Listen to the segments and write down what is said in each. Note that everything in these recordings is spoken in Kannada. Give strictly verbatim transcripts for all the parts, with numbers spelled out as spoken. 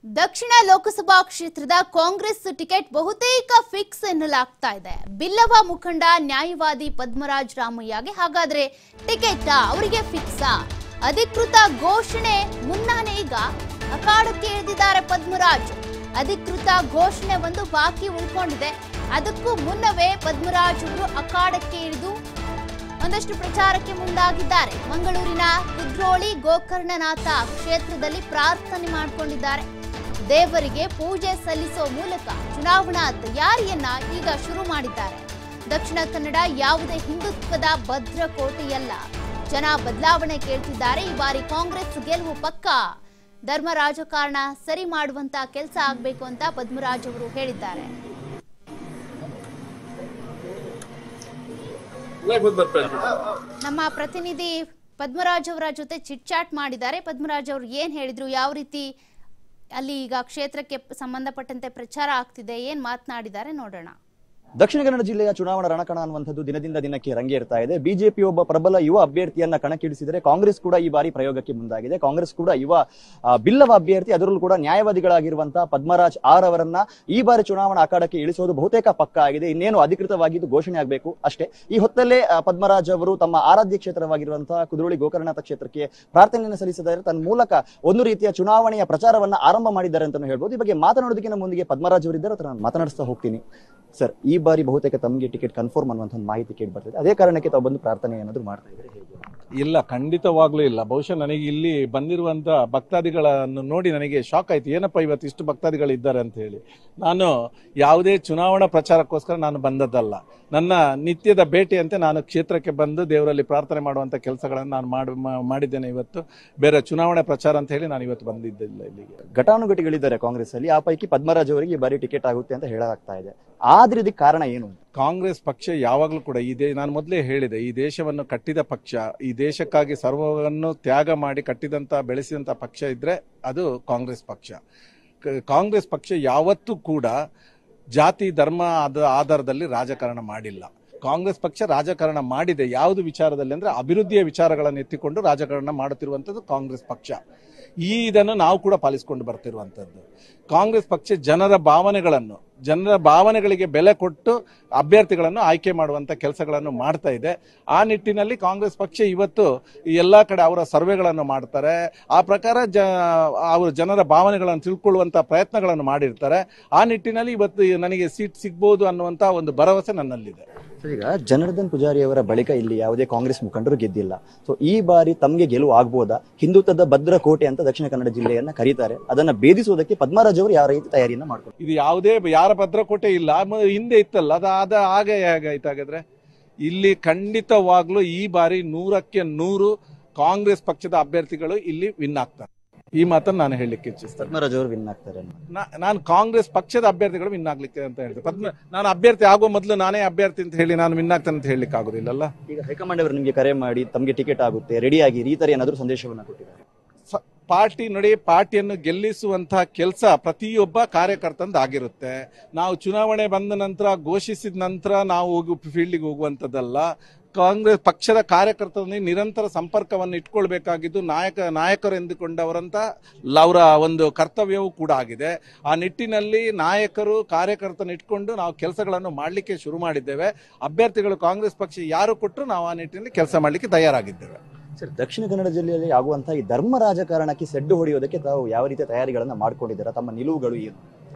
ದಕ್ಷಿಣ ಲೋಕಸಭಾ ಕ್ಷೇತ್ರದ ಕಾಂಗ್ರೆಸ್ ಟಿಕೆಟ್ ಬಹುತೇಕ ಫಿಕ್ಸ್ ಎನ್ನಲಾಗ್ತಾ ಇದೆ. ಬಿಲ್ಲವ ಮುಖಂಡ ನ್ಯಾಯವಾದಿ ಪದ್ಮರಾಜ ರಾಮಯ್ಯಗೆ ಹಾಗಾದ್ರೆ ಟಿಕೆಟ್ ಅವರಿಗೆ ಫಿಕ್ಸ್? ಅಧಿಕೃತ ಘೋಷಣೆ ಮುನ್ನಾನೇ ಈಗ ಅಖಾಡಕ್ಕೆ ಇಳಿದಿದ್ದಾರೆ ಪದ್ಮರಾಜ್. ಅಧಿಕೃತ ಘೋಷಣೆ ಒಂದು ಬಾಕಿ ಉಳ್ಕೊಂಡಿದೆ. ಅದಕ್ಕೂ ಮುನ್ನವೇ ಪದ್ಮರಾಜ್ ಅವರು ಅಖಾಡಕ್ಕೆ ಇಳಿದು ಒಂದಷ್ಟು ಪ್ರಚಾರಕ್ಕೆ ಮುಂದಾಗಿದ್ದಾರೆ. ಮಂಗಳೂರಿನ ಕುದ್ರೋಳಿ ಗೋಕರ್ಣನಾಥ ಕ್ಷೇತ್ರದಲ್ಲಿ ಪ್ರಾರ್ಥನೆ ಮಾಡಿಕೊಂಡಿದ್ದಾರೆ. ದೇವರಿಗೆ ಪೂಜೆ ಸಲ್ಲಿಸೋ ಮೂಲಕ ಚುನಾವಣಾ ತಯಾರಿಯನ್ನ ಈಗ ಶುರು ಮಾಡಿದ್ದಾರೆ. ದಕ್ಷಿಣ ಕನ್ನಡ ಯಾವುದೇ ಹಿಂದುತ್ವದ ಭದ್ರಕೋಟೆಯಲ್ಲ. ಜನ ಬದಲಾವಣೆ ಕೇಳ್ತಿದ್ದಾರೆ. ಈ ಬಾರಿ ಕಾಂಗ್ರೆಸ್ ಗೆಲುವು ಪಕ್ಕ. ಧರ್ಮ ರಾಜಕಾರಣ ಸರಿ ಮಾಡುವಂತ ಕೆಲಸ ಆಗಬೇಕು ಅಂತ ಪದ್ಮರಾಜ್ ಅವರು ಹೇಳಿದ್ದಾರೆ. ನಮ್ಮ ಪ್ರತಿನಿಧಿ ಪದ್ಮರಾಜ್ ಅವರ ಜೊತೆ ಚಿಟ್ ಚಾಟ್ ಮಾಡಿದ್ದಾರೆ. ಪದ್ಮರಾಜ್ ಅವರು ಏನ್ ಹೇಳಿದ್ರು, ಯಾವ ರೀತಿ ಅಲ್ಲಿ ಈಗ ಕ್ಷೇತ್ರಕ್ಕೆ ಸಂಬಂಧಪಟ್ಟಂತೆ ಪ್ರಚಾರ ಆಗ್ತಿದೆ, ಏನ್ ಮಾತನಾಡಿದ್ದಾರೆ ನೋಡೋಣ. ದಕ್ಷಿಣ ಕನ್ನಡ ಜಿಲ್ಲೆಯ ಚುನಾವಣಾ ರಣಕಣ ಅನ್ನುವಂಥದ್ದು ದಿನದಿಂದ ದಿನಕ್ಕೆ ರಂಗೇರ್ತಾ ಇದೆ. ಬಿಜೆಪಿ ಒಬ್ಬ ಪ್ರಬಲ ಯುವ ಅಭ್ಯರ್ಥಿಯನ್ನ ಕಣಕ್ಕಿಳಿಸಿದರೆ ಕಾಂಗ್ರೆಸ್ ಕೂಡ ಈ ಬಾರಿ ಪ್ರಯೋಗಕ್ಕೆ ಮುಂದಾಗಿದೆ. ಕಾಂಗ್ರೆಸ್ ಕೂಡ ಯುವ ಬಿಲ್ಲವ ಅಭ್ಯರ್ಥಿ, ಅದರಲ್ಲೂ ಕೂಡ ನ್ಯಾಯವಾದಿಗಳಾಗಿರುವಂತಹ ಪದ್ಮರಾಜ್ ಆರ್ ಅವರನ್ನ ಈ ಬಾರಿ ಚುನಾವಣಾ ಅಖಾಡಕ್ಕೆ ಇಳಿಸೋದು ಬಹುತೇಕ ಪಕ್ಕ ಆಗಿದೆ. ಇನ್ನೇನು ಅಧಿಕೃತವಾಗಿದ್ದು ಘೋಷಣೆ ಆಗಬೇಕು ಅಷ್ಟೇ. ಈ ಹೊತ್ತಲ್ಲೇ ಪದ್ಮರಾಜ್ ಅವರು ತಮ್ಮ ಆರಾಧ್ಯ ಕ್ಷೇತ್ರವಾಗಿರುವಂತಹ ಕುದ್ರೋಳಿ ಗೋಕರ್ಣನಾಥ ಕ್ಷೇತ್ರಕ್ಕೆ ಪ್ರಾರ್ಥನೆಯನ್ನು ಸಲ್ಲಿಸಿದ್ದಾರೆ. ತನ್ನ ಮೂಲಕ ಒಂದು ರೀತಿಯ ಚುನಾವಣೆಯ ಪ್ರಚಾರವನ್ನ ಆರಂಭ ಮಾಡಿದ್ದಾರೆ ಅಂತ ಹೇಳ್ಬೋದು. ಈ ಬಗ್ಗೆ ಮಾತನಾಡೋದಕ್ಕಿಂತ ಮುಂದಿಗೆ ಪದ್ಮರಾಜ್ ಅವರಿದ್ದಾರೆ, ಅದನ್ನ ನಾನು ಮಾತನಾಡಿಸ್ತಾ ಹೋಗ್ತೀನಿ. ಸರ್, ಈ ಬಾರಿ ಬಹುತೇಕ ತಮಗೆ ಟಿಕೆಟ್ ಕನ್ಫರ್ಮ್ ಅನ್ನುವಂಥ ಮಾಹಿತಿ ಕೇಳಿ ಬರ್ತಿದೆ. ಅದೇ ಕಾರಣಕ್ಕೆ ತಾವು ಬಂದು ಪ್ರಾರ್ಥನೆ ಏನಾದ್ರು ಮಾಡ್ತಾ ಇದ್ದಾರೆ ಹೇಗೆ? ಇಲ್ಲ, ಖಂಡಿತವಾಗ್ಲೂ ಇಲ್ಲ. ಬಹುಶಃ ನನಗೆ ಇಲ್ಲಿ ಬಂದಿರುವಂತ ಭಕ್ತಾದಿಗಳನ್ನು ನೋಡಿ ನನಗೆ ಶಾಕ್ ಆಯ್ತು. ಏನಪ್ಪ ಇವತ್ತು ಇಷ್ಟು ಭಕ್ತಾದಿಗಳು ಇದ್ದಾರೆ ಅಂತ ಹೇಳಿ. ನಾನು ಯಾವುದೇ ಚುನಾವಣಾ ಪ್ರಚಾರಕ್ಕೋಸ್ಕರ ನಾನು ಬಂದದ್ದಲ್ಲ. ನನ್ನ ನಿತ್ಯದ ಭೇಟಿಯಂತೆ ನಾನು ಕ್ಷೇತ್ರಕ್ಕೆ ಬಂದು ದೇವರಲ್ಲಿ ಪ್ರಾರ್ಥನೆ ಮಾಡುವಂತ ಕೆಲಸಗಳನ್ನು ನಾನು ಮಾಡಿ ಮಾಡಿದ್ದೇನೆ. ಇವತ್ತು ಬೇರೆ ಚುನಾವಣಾ ಪ್ರಚಾರ ಅಂತ ಹೇಳಿ ನಾನು ಇವತ್ತು ಬಂದಿದ್ದಿಲ್ಲ ಇಲ್ಲಿಗೆ. ಘಟಾನುಘಟಿಗಳಿದ್ದಾರೆ ಕಾಂಗ್ರೆಸ್ ಅಲ್ಲಿ. ಆ ಪೈಕಿ ಪದ್ಮರಾಜ್ ಅವರಿಗೆ ಈ ಬಾರಿ ಟಿಕೆಟ್ ಆಗುತ್ತೆ ಅಂತ ಹೇಳಲಾಗ್ತಾ ಇದೆ. ಆದ್ರೆ ಇದಕ್ಕೆ ಕಾರಣ ಏನು? ಕಾಂಗ್ರೆಸ್ ಪಕ್ಷ ಯಾವಾಗಲೂ ಕೂಡ ಈ ದೇ ನಾನು ಮೊದಲೇ ಹೇಳಿದೆ, ಈ ದೇಶವನ್ನು ಕಟ್ಟಿದ ಪಕ್ಷ, ಈ ದೇಶಕ್ಕಾಗಿ ಸರ್ವವನ್ನು ತ್ಯಾಗ ಮಾಡಿ ಕಟ್ಟಿದಂತ ಬೆಳೆಸಿದಂತ ಪಕ್ಷ ಇದ್ರೆ ಅದು ಕಾಂಗ್ರೆಸ್ ಪಕ್ಷ. ಕಾಂಗ್ರೆಸ್ ಪಕ್ಷ ಯಾವತ್ತೂ ಕೂಡ ಜಾತಿ ಧರ್ಮ ಆಧಾರದಲ್ಲಿ ರಾಜಕಾರಣ ಮಾಡಿಲ್ಲ. ಕಾಂಗ್ರೆಸ್ ಪಕ್ಷ ರಾಜಕಾರಣ ಮಾಡಿದೆ ಯಾವುದು ವಿಚಾರದಲ್ಲಿ ಅಂದ್ರೆ ಅಭಿವೃದ್ಧಿಯ ವಿಚಾರಗಳನ್ನು ಎತ್ತಿಕೊಂಡು ರಾಜಕಾರಣ ಮಾಡುತ್ತಿರುವಂತದ್ದು ಕಾಂಗ್ರೆಸ್ ಪಕ್ಷ. ಈ ಇದನ್ನು ನಾವು ಕೂಡ ಪಾಲಿಸಿಕೊಂಡು ಬರ್ತಿರುವಂತದ್ದು. ಕಾಂಗ್ರೆಸ್ ಪಕ್ಷ ಜನರ ಭಾವನೆಗಳನ್ನು ಜನರ ಭಾವನೆಗಳಿಗೆ ಬೆಲೆ ಕೊಟ್ಟು ಅಭ್ಯರ್ಥಿಗಳನ್ನು ಆಯ್ಕೆ ಮಾಡುವಂತ ಕೆಲಸಗಳನ್ನು ಮಾಡ್ತಾ ಇದೆ. ಆ ನಿಟ್ಟಿನಲ್ಲಿ ಕಾಂಗ್ರೆಸ್ ಪಕ್ಷ ಇವತ್ತು ಎಲ್ಲಾ ಕಡೆ ಅವರ ಸರ್ವೆಗಳನ್ನು ಮಾಡ್ತಾರೆ. ಆ ಪ್ರಕಾರ ಜ ಅವರು ಜನರ ಭಾವನೆಗಳನ್ನು ತಿಳ್ಕೊಳ್ಳುವಂತ ಪ್ರಯತ್ನಗಳನ್ನು ಮಾಡಿರ್ತಾರೆ. ಆ ನಿಟ್ಟಿನಲ್ಲಿ ಇವತ್ತು ನನಗೆ ಸೀಟ್ ಸಿಗ್ಬಹುದು ಅನ್ನುವಂತ ಒಂದು ಭರವಸೆ ನನ್ನಲ್ಲಿದೆ. ಈಗ ಜನಾರ್ದನ್ ಪೂಜಾರಿ ಅವರ ಬಳಿಕ ಇಲ್ಲಿ ಯಾವುದೇ ಕಾಂಗ್ರೆಸ್ ಮುಖಂಡರು ಗೆದ್ದಿಲ್ಲ. ಸೊ ಈ ಬಾರಿ ತಮಗೆ ಗೆಲುವು ಆಗ್ಬೋದಾ? ಹಿಂದುತ್ವದ ಭದ್ರಕೋಟೆ ಅಂತ ದಕ್ಷಿಣ ಕನ್ನಡ ಜಿಲ್ಲೆಯನ್ನ ಕರೀತಾರೆ. ಅದನ್ನ ಭೇದಿಸುವುದಕ್ಕೆ ಪದ್ಮರಾಜ್ ಅವರು ಯಾವ ರೀತಿ ತಯಾರಿಯನ್ನ ಮಾಡ್ತಾರೆ? ಇದು ಯಾವುದೇ ಯಾರ ಭದ್ರಕೋಟೆ ಇಲ್ಲ, ಹಿಂದೆ ಇತ್ತಲ್ಲ, ಅದ ಅದ ಹಾಗೆ ಹೇಗಾಯ್ತು ಹಾಗಾದ್ರೆ? ಇಲ್ಲಿ ಖಂಡಿತವಾಗ್ಲೂ ಈ ಬಾರಿ ನೂರಕ್ಕೆ ನೂರು ಕಾಂಗ್ರೆಸ್ ಪಕ್ಷದ ಅಭ್ಯರ್ಥಿಗಳು ಇಲ್ಲಿ ವಿನ್ ಆಗ್ತಾರೆ. ಈ ಮಾತನ್ನು ನಾನು ಹೇಳಲಿಕ್ಕೆ ಇಚ್ಛಿಸ್ತೇನೆ. ಪದ್ಮರಾಜ್ ಅವರು ವಿನ್ ಆಗ್ತಾರೆ. ನಾನು ಕಾಂಗ್ರೆಸ್ ಪಕ್ಷದ ಅಭ್ಯರ್ಥಿಗಳು ವಿನ್ ಆಗ್ಲಿಕ್ಕೆ ಅಂತ ಹೇಳ್ತೇನೆ. ಪದ್ಮ ನಾನು ಅಭ್ಯರ್ಥಿ ಆಗುವ ಮೊದಲು ನಾನೇ ಅಭ್ಯರ್ಥಿ ಅಂತ ಹೇಳಿ ನಾನು ವಿನ್ ಆಗ್ತೇನೆ ಅಂತ ಹೇಳಲಿಕ್ಕೆ ಆಗುದಿಲ್ಲಲ್ಲ. ಈಗ ಹೈಕಮಾಂಡ್ ಅವರು ನಿಮಗೆ ಕರೆ ಮಾಡಿ ತಮಗೆ ಟಿಕೆಟ್ ಆಗುತ್ತೆ, ರೆಡಿ ಆಗಿ ಈ ತರ ಏನಾದರೂ ಸಂದೇಶವನ್ನ ಕೊಟ್ಟಿದ್ದಾರೆ? ಪಾರ್ಟಿ ನೋಡಿ, ಪಾರ್ಟಿಯನ್ನು ಗೆಲ್ಲಿಸುವಂತಹ ಕೆಲಸ ಪ್ರತಿಯೊಬ್ಬ ಕಾರ್ಯಕರ್ತಂದು ಆಗಿರುತ್ತೆ. ನಾವು ಚುನಾವಣೆ ಬಂದ ನಂತರ ಘೋಷಿಸಿದ ನಂತರ ನಾವು ಹೋಗಿ ಫೀಲ್ಡಿಗೆ ಹೋಗುವಂಥದ್ದಲ್ಲ. ಕಾಂಗ್ರೆಸ್ ಪಕ್ಷದ ಕಾರ್ಯಕರ್ತರೊಂದಿಗೆ ನಿರಂತರ ಸಂಪರ್ಕವನ್ನು ಇಟ್ಕೊಳ್ಬೇಕಾಗಿದ್ದು ನಾಯಕ ನಾಯಕರು ಎಂದುಕೊಂಡವರಂತ ಅವರ ಒಂದು ಕರ್ತವ್ಯವೂ ಕೂಡ ಆಗಿದೆ. ಆ ನಿಟ್ಟಿನಲ್ಲಿ ನಾಯಕರು ಕಾರ್ಯಕರ್ತನ ಇಟ್ಕೊಂಡು ನಾವು ಕೆಲಸಗಳನ್ನು ಮಾಡಲಿಕ್ಕೆ ಶುರು ಮಾಡಿದ್ದೇವೆ. ಅಭ್ಯರ್ಥಿಗಳು ಕಾಂಗ್ರೆಸ್ ಪಕ್ಷ ಯಾರು ಕೊಟ್ಟರು ನಾವು ಆ ನಿಟ್ಟಿನಲ್ಲಿ ಕೆಲಸ ಮಾಡಲಿಕ್ಕೆ ತಯಾರಾಗಿದ್ದೇವೆ. ಸರ್, ದಕ್ಷಿಣ ಕನ್ನಡ ಜಿಲ್ಲೆಯಲ್ಲಿ ಆಗುವಂತಹ ಈ ಧರ್ಮ ರಾಜಕಾರಣಕ್ಕೆ ಸೆಡ್ಡು ಹೊಡೆಯೋದಕ್ಕೆ ತಾವು ಯಾವ ರೀತಿಯ ತಯಾರಿಗಳನ್ನ ಮಾಡ್ಕೊಂಡಿದ್ದೀರಾ? ತಮ್ಮ ನಿಲುವುಗಳು ಏನು?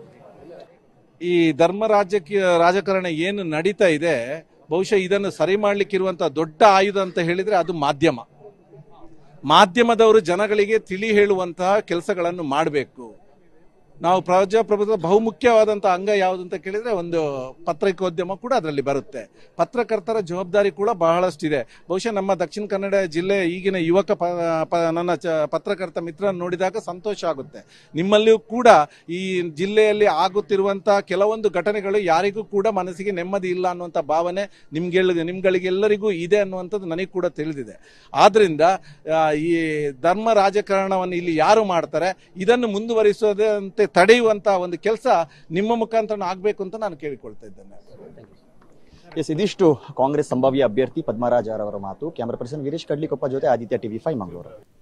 ಈ ಧರ್ಮ ರಾಜಕೀಯ ರಾಜಕಾರಣ ಏನು ನಡೀತಾ ಇದೆ, ಬಹುಶಃ ಇದನ್ನು ಸರಿ ಮಾಡ್ಲಿಕ್ಕಿರುವಂತಹ ದೊಡ್ಡ ಆಯುಧ ಅಂತ ಹೇಳಿದ್ರೆ ಅದು ಮಾಧ್ಯಮ. ಮಾಧ್ಯಮದವರು ಜನಗಳಿಗೆ ತಿಳಿ ಹೇಳುವಂತಹ ಕೆಲಸಗಳನ್ನು ಮಾಡಬೇಕು. ನಾವು ಪ್ರಜಾಪ್ರಭುತ್ವ ಬಹುಮುಖ್ಯವಾದಂತಹ ಅಂಗ ಯಾವುದಂತ ಕೇಳಿದ್ರೆ ಒಂದು ಪತ್ರಿಕೋದ್ಯಮ ಕೂಡ ಅದರಲ್ಲಿ ಬರುತ್ತೆ. ಪತ್ರಕರ್ತರ ಜವಾಬ್ದಾರಿ ಕೂಡ ಬಹಳಷ್ಟಿದೆ. ಬಹುಶಃ ನಮ್ಮ ದಕ್ಷಿಣ ಕನ್ನಡ ಜಿಲ್ಲೆ ಈಗಿನ ಯುವಕ ನನ್ನ ಪತ್ರಕರ್ತ ಮಿತ್ರ ನೋಡಿದಾಗ ಸಂತೋಷ ಆಗುತ್ತೆ. ನಿಮ್ಮಲ್ಲಿಯೂ ಕೂಡ ಈ ಜಿಲ್ಲೆಯಲ್ಲಿ ಆಗುತ್ತಿರುವಂತಹ ಕೆಲವೊಂದು ಘಟನೆಗಳು ಯಾರಿಗೂ ಕೂಡ ಮನಸ್ಸಿಗೆ ನೆಮ್ಮದಿ ಇಲ್ಲ ಅನ್ನುವಂಥ ಭಾವನೆ ನಿಮ್ಗೆ ನಿಮ್ಗಳಿಗೆಲ್ಲರಿಗೂ ಇದೆ ಅನ್ನುವಂಥದ್ದು ನನಗೆ ಕೂಡ ತಿಳಿದಿದೆ. ಆದ್ರಿಂದ ಈ ಧರ್ಮ ರಾಜಕಾರಣವನ್ನು ಇಲ್ಲಿ ಯಾರು ಮಾಡ್ತಾರೆ ಇದನ್ನು ಮುಂದುವರಿಸೋದಂತೆ ತಡೆಯುವಂತ ಒಂದು ಕೆಲಸ ನಿಮ್ಮ ಮುಖಾಂತರ ಆಗಬೇಕು ಅಂತ ನಾನು ಕೇಳಿಕೊಳ್ತಾ ಇದ್ದೇನೆ. ಎಸ್, ಇದಿಷ್ಟು ಕಾಂಗ್ರೆಸ್ ಸಂಭಾವ್ಯ ಅಭ್ಯರ್ಥಿ ಪದ್ಮರಾಜ್ ಅವರ ಮಾತು. ಕ್ಯಾಮರಾ ಪರ್ಸನ್ ವೀರೇಶ್ ಕಡ್ಲಿಕೊಪ್ಪ ಜೊತೆ ಆದಿತ್ಯ ಟಿವಿ ಫೈವ್ ಮಂಗಳೂರು.